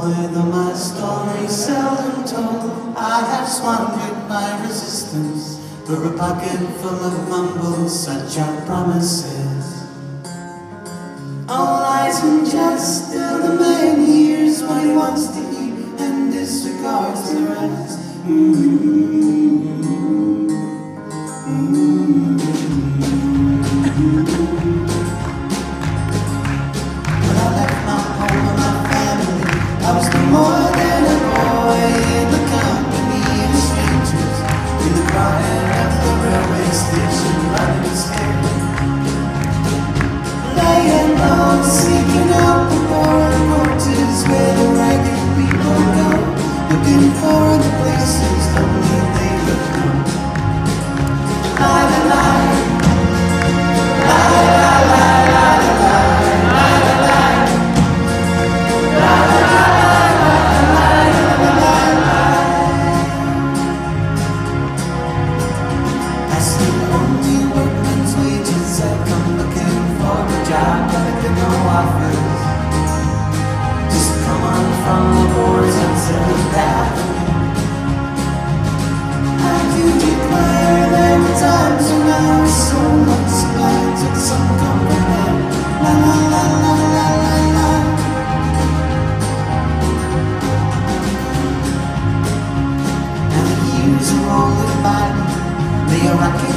with all my stories seldom told, I have squandered my resistance for a pocket full of mumbles, such are promises. All lies and jest, still the man hears what he wants to hear and disregards the rest. When I left my home and my family, I was no more than a boy in the company of strangers, in the quiet of the railway station, running scared, laying low, seeking out the foreign quarters where the ragged people go, looking for the places only they would know. La la la, la la la la la la la la la. That's the only workman's wages. I come looking for a job, but I get no offers. Just come on from the boards on 7th Avenue. I do declare there were times when I was so much supply, took some comfort there. La la la la la la la. And the years are rolling by me, they are rocking